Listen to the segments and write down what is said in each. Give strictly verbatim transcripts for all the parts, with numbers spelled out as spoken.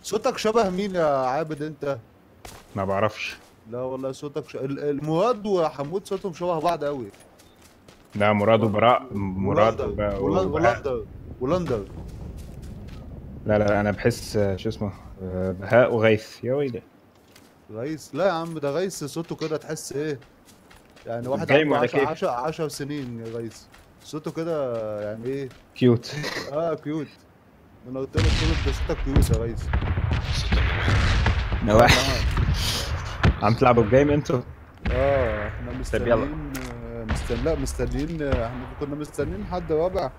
صوتك شبه مين يا عابد انت؟ ما بعرفش. لا والله صوتك ش... ال- المواد وحمود صوتهم شبه بعض قوي. لا، مراد وبراء، مراد ولندر وب- ولندر وبهاء. ولندر ولندر. لا لا، انا بحس آه، شو اسمه، آه، بهاء وغيث، يا ويلي. غيث؟ لا يا عم، ده غيث صوته كده تحس ايه، يعني واحد بالجيم عنده ولا عشر كيف؟ عشر عشر سنين يا غيث. صوته كده يعني ايه. كيوت. اه كيوت. انا قلت له قلت له ده صوتك كيوت يا غيث. صوتك اه نواح. معاك. عم تلعبوا بجيم انتوا؟ اه احنا طيب يلا. مستنيين آه، مستن لا مستنيين آه، احنا كنا مستنيين حد رابع.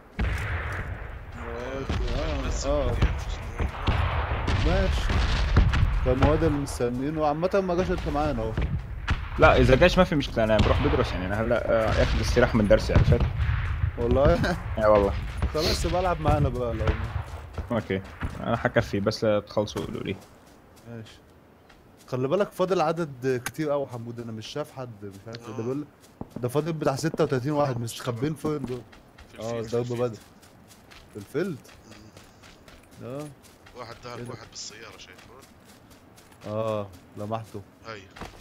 مواد اه منزل اه فيديوهات شنو؟ ماشي. فالمواد اللي مستنيينه عامة ما جاش انت معانا اهو. لا، اذا جاش ما في مشكله، انا بروح بدرس يعني، انا هلا آه، اخذ استراحه من درسي، عرفت؟ والله. يا والله. خلاص بلعب معانا بقى لو. اوكي. انا حكفي بس لا تخلصوا قولوا لي. ماشي. خلي بالك فاضل عدد كتير قوي حمود، انا مش شايف حد، مش عارف إيه. ده اه بيقول ده فاضل بتاع ستة وتلاتين واحد مش تبع مستخبين فين دول. في اه الفيلد في الضرب الفيلد بدأ في الفيلد. مم. اه. واحد ايه دهك ده؟ واحد بالسيارة شايفه؟ اه لمحته. هاي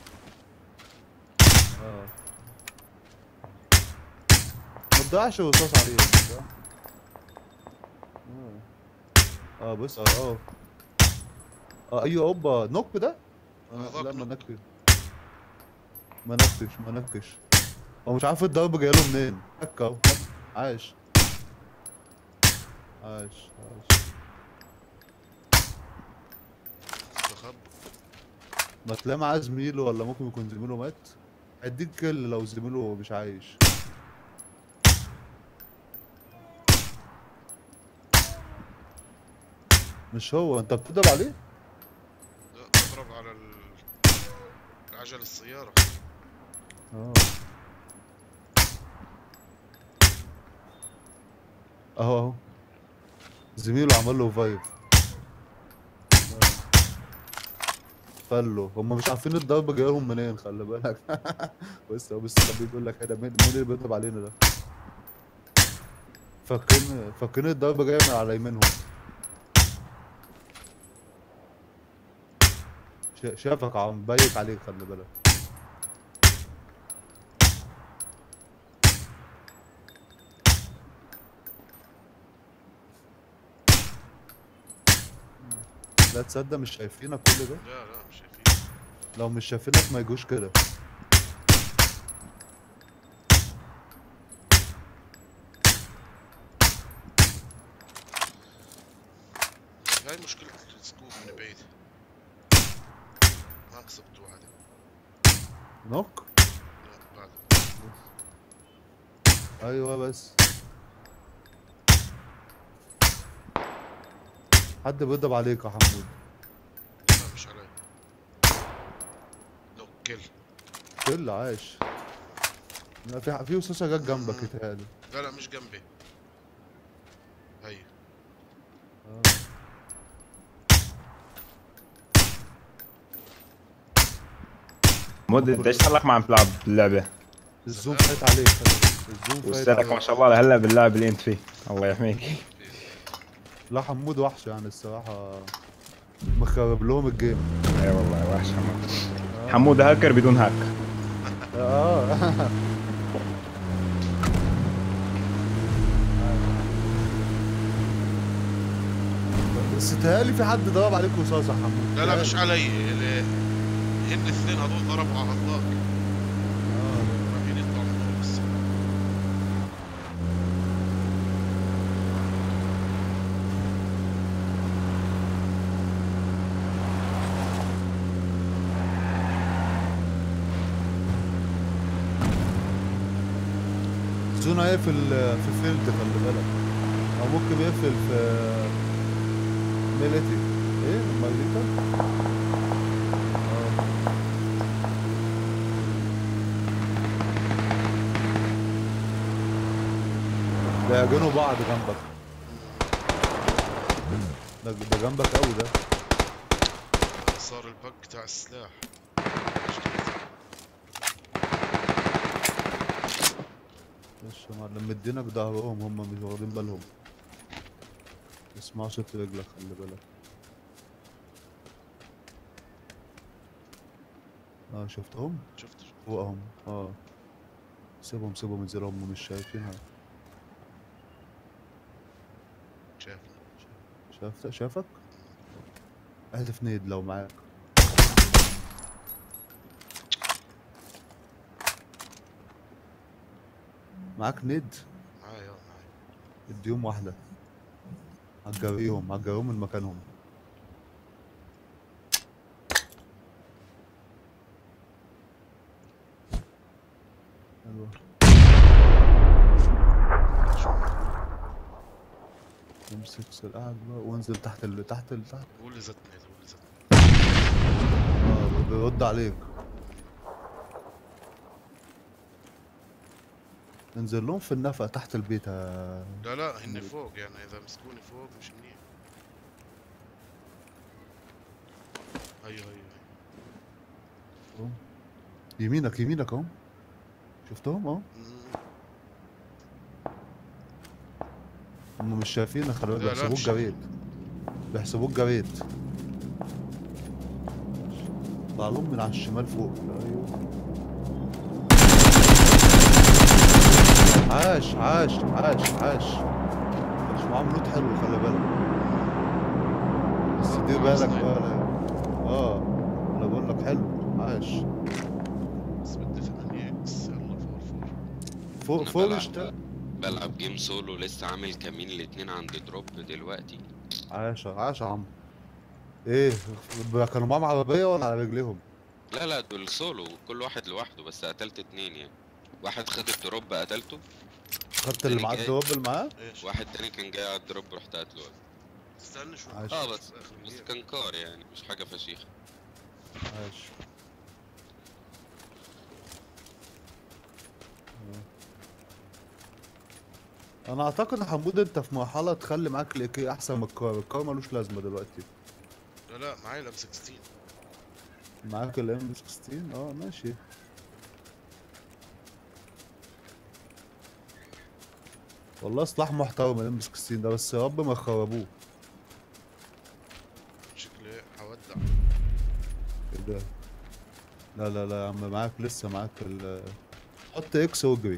اه ما تضيعش رصاص عليه صح؟ اه. اه بص اه اه اه ايوه اوبا نوك ده. انا لا هذاك ما نوك. نكش. ما نكش ما نكش. هو مش عارف الضرب جاي له منين، هك اهو هك. عاش. عاش عاش. استخب. ما تلاقي معاه زميله، ولا ممكن يكون زميله مات. هيديك كل لو زميله مش عايش. مش هو انت بتضرب عليه. لا اضرب على ال- العجل السيارة. اه اهو اهو. زميله عمل له فايف. آه. فله هم مش عارفين الضربة جايه لهم منين، خلي بالك. بص هو بص كان بيقول لك كده، مين مين اللي بيضرب علينا ده. فاكرين فاكرين الضربة جاية من على يمينهم. شا- شافك عم بايك عليك، خلي بالك. لا تصدق مش شايفينك كل ده. لا لا مش شايفين. لو مش شايفينك ما يجوش كده. هاي مشكلة السكوب من بعيد. ما كسبت واحدة. نوك. لا بعد. ايوه بس. حد بيضرب عليك يا حمود. لا مش علي. نوك كل. كل عاش. لا في في وسوسه جت جنبك مم. يتهيألي. لا لا مش جنبي. هي اه هم مدة ايش كل. صار لك ما عم تلعب اللعبة؟ الزوم زمان فايت عليك، خلي بالك. الزوم فايت واستاذك ما عليك. شاء الله هلا باللعب اللي انت فيه. الله يحميك. في لا حمود وحش يعني الصراحه. مخرب لهم الجيم. اي والله وحش حمود. اه حمود هاكر بدون هاك. اه. بس تهيألي في حد ضرب عليك رصاص يا حمود، لا لا مش تهيألي. علي ال- هن الاثنين هذول ضربوا على هذاك. اه رايحين يطلعوا من فوق بس. زونا يقفل في فيلد، خلي بالك. او ممكن يقفل في ميليتي. ايه مايليتا. اه بيعجنوا بعض جنبك. ده ده جنبك قوي ده. صار البق تاع السلاح. مش يا معلم مدينا بظهرهم، هم مش واخدين بالهم. اسمعوا صوت رجلك، خلي بالك. اه شفتهم شفت شفت. فوقهم. اه سيبهم سيبهم ينزلوا، هم مش شايفينها. شايفنا. شافت شافك. اهدف نيد لو معاك. معاك نيد. معايا اه معايا. اديهم واحدة. هتجريهم هتجريهم من مكانهم. ايوه امسك سلاحك بقى وانزل تحت ال... تحت ال... تحت. قول لي زتني قول لي زتني. اه بيرد عليك. انزل لهم في النفق تحت البيت. ها. لا لا هن فوق، يعني اذا مسكوني فوق مش منيح. ايوه ايوه ايوه. يمينك يمينك اهو. شفتهم اهو. مم. هم مش شايفينك، خلي بالك لا لا بيحسبوك مش جريت. بيحسبوك جريت. طلع لهم من على الشمال فوق. ايوه عاش عاش عاش عاش. مش معاهم لوت حلو، خلي بالك. بس دير بالك بقى. اه انا بقول لك حلو. عاش. بس بدي ثمانية اكس. يلا فور فور. فوق انا فوق بلعب اشتاق. بلعب جيم سولو، لسه عامل كمين الاتنين عند دروب دلوقتي. عاش عاش يا عم. ايه ب- كانوا معاهم عربية ولا على رجليهم؟ لا لا دول سولو، كل واحد لوحده، بس قتلت اتنين يعني. واحد خد الدروب قتلته. خدت اللي تاني معاه جاي الدواب اللي معاه؟ ايش؟ واحد تاني كان جاي على الدروب، رحت قتله. استنى شوي. عاش. اه شوف بس آخر بس الجيم. كان كار يعني، مش حاجة فشيخة. عاش. انا اعتقد يا حمود انت في مرحلة تخلي معاك الايكي احسن من الكار. الكار ملوش لازمة دلوقتي. لا لا معايا الام ستاشر. معاك الام ستاشر. اه ماشي. والله سلاح محترم الام ستاشر ده، بس يا رب ما يخربوه. شكلي حودع. كده. لا لا لا يا عم، معاك لسه معاك ال حط اكس واجري.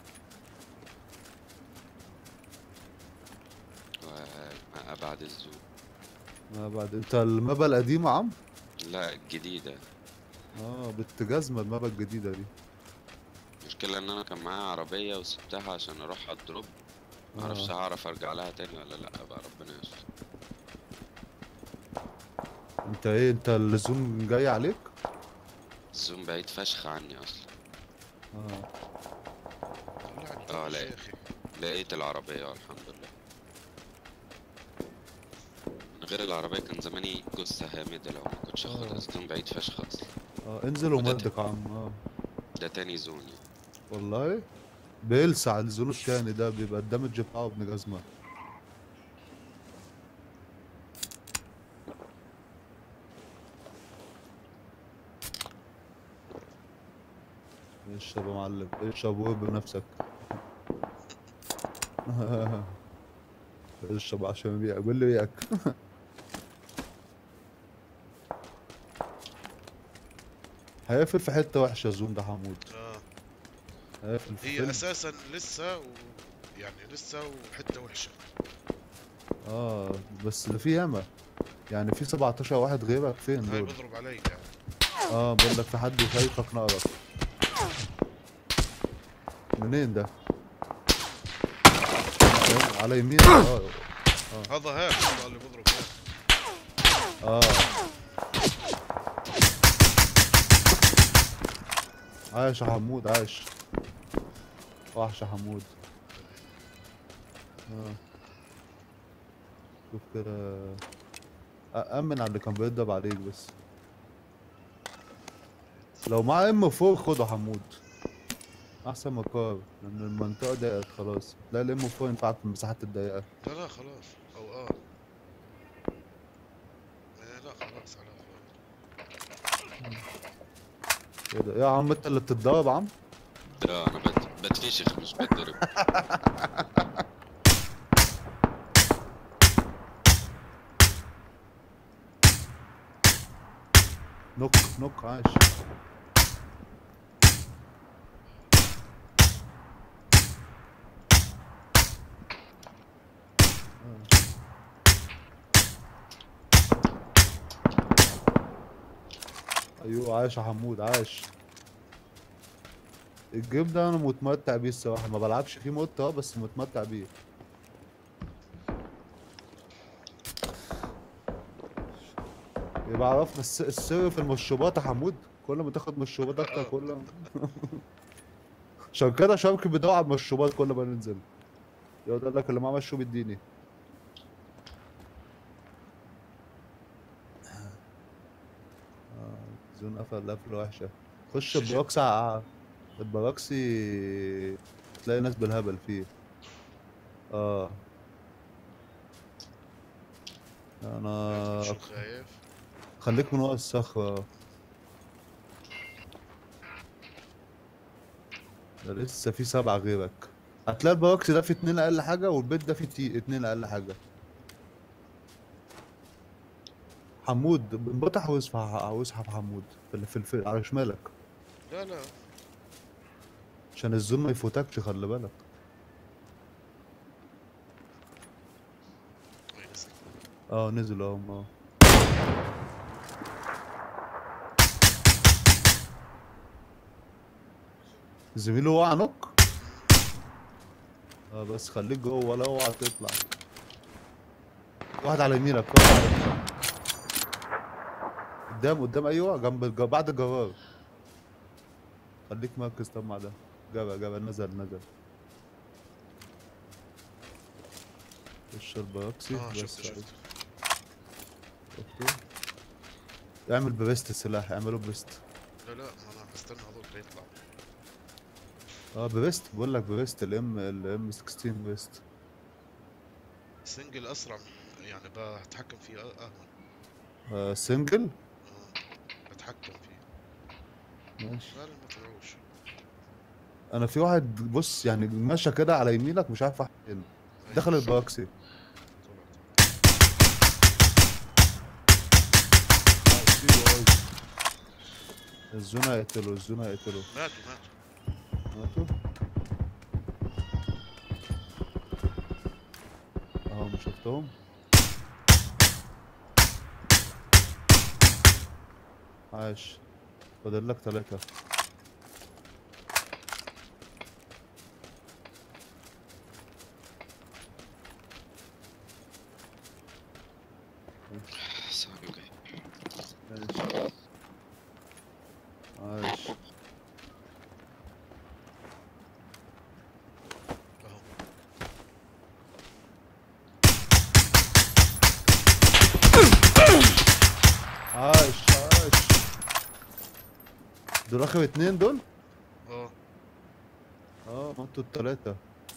وما بعد الزوم. ما بعد انت المابا القديمة يا عم. لا الجديدة. اه بنت جزمة المابا الجديدة دي. المشكلة ان انا كان معايا عربية وسبتها عشان اروح على الدروب. معرفش اه هعرف ارجع لها تاني ولا لا، بقى ربنا يستر. انت ايه، انت الزوم جاي عليك؟ الزوم بعيد فشخ عني اصلا. اه طلع اه الدرج لا يا اخي. لقيت العربية والحمد لله. من غير العربية كان زماني جثة هامدة لو ما كنتش اخدها. اه الزوم بعيد فشخ اصلا. اه انزل وده ومدك يا عم. اه ده تاني زون يعني. والله بيلسع الزون التاني ده، بيبقى الدمج بتاعه ابن جزمة. اشرب يا معلم، اشرب وهب بنفسك. اشرب عشان يبيعك، قول لي بيعك. هيقفل في حتة وحشة الزون ده حمود. اه هيقفل في هي فيلم. اساسا لسه و... يعني لسه وحته وحشه. اه بس ده في ياما، يعني في سبعتاشر واحد غيرك فين هاي دول؟ بضرب علي يعني. اه بقول لك في حد شايفك نقرك. منين ده؟ على يمين. اه هذا هاك هذا اللي بضرب هاك. اه عايش يا حمود عايش. وحش يا حمود. اه شوف كده. أأمن على اللي كان بيضرب عليك بس. لو معاه ام فور خده حمود. احسن مكار، لان المنطقة ضيقت خلاص. لا الام فور ينفعك في المساحات الضيقة. لا لا خلاص. او اه إيه لا خلاص على خير. ايه ده يا عم، انت اللي بتتضرب يا عم. لا انا بت... بتفشخ مش بتضرب. نوك نوك عاش. ايوه عاش يا حمود عاش. الجيم ده انا متمتع بيه الصراحه، ما بلعبش فيه موت اه بس متمتع بيه. يبقى عرفنا الس- السر في المشروبات يا حمود، كل ما تاخد مشروبات اكتر كل ما عشان كده شركة بيدور على المشروبات كل ما ننزل، يقول لك اللي معاه مشروب اديني. آه، زون قفل قفله وحشه. خش البراكسي ع- البراكسي تلاقي ناس بالهبل فيه. اه انا شو خايف؟ خليك من ورا الصخرة. ده لسه في سبعة غيرك. هتلاقي البراكسي ده في اتنين أقل حاجة والبيت ده في تي... اتنين أقل حاجة. حمود انبطح واسحب واسحب حمود في ال- في الف... على شمالك لا لا عشان الزوم ما يفوتكش خلي بالك. وين نزل؟ اه نزل اهو اه. زميله وقع نوك. اه بس خليك جوه ولا اوعى تطلع. واحد على يمينك واحد على يمينك. قدام قدام ايوه جنب الج... بعد الجرار. خليك مركز طب مع ده. جبل جبل نزل نزل. خش البراكسي اه بس شفته عليك. شفته. شفته؟ اعمل بريست السلاح اعمله بريست. لا لا ما انا بستنى هذول يطلعوا. اه بريست بقول لك بريست الام الام ستاشر بريست. سنجل اسرع من- يعني بتحكم فيه أ- اهون. آه سنجل. اه بتحكم فيه. ماشي. قال ما تبيعوش. انا في واحد بص يعني ماشى كده على يمينك مش عارف واحد فين. دخل البراكسي. طلع طلع. الزون هيقتله الزون هيقتله. ماتوا ماتوا. ماتوا. اهو مش شفتهم. عاش. فاضل لك ثلاثة. صعب جاي. ماشي. عاش. اهو. عاش عاش. دول اخر اتنين دول. اه اه ماتوا التلاتة.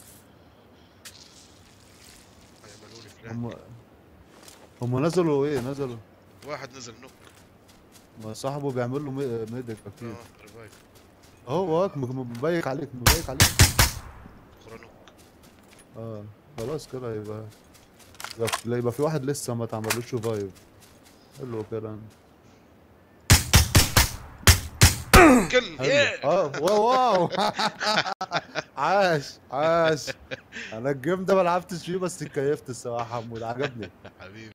هيعملوا لي فلان. هم هم نزلوا ايه نزلوا. واحد نزل نوك. ما صاحبه بيعمل له مي- ميدك اكيد. اه ريفايف. اهو وراك م- مبيك عليك مبيك عليك. اخرى نوك. اه خلاص كده يبقى يبقى يبقى في واحد لسه ما اتعملوش ريفايف. حلو كده. كل حلو ياه. اه واو واو عاش عاش. انا الجيم ده ما لعبتش فيه بس اتكيفت الصراحه حمود عجبني. حبيبي.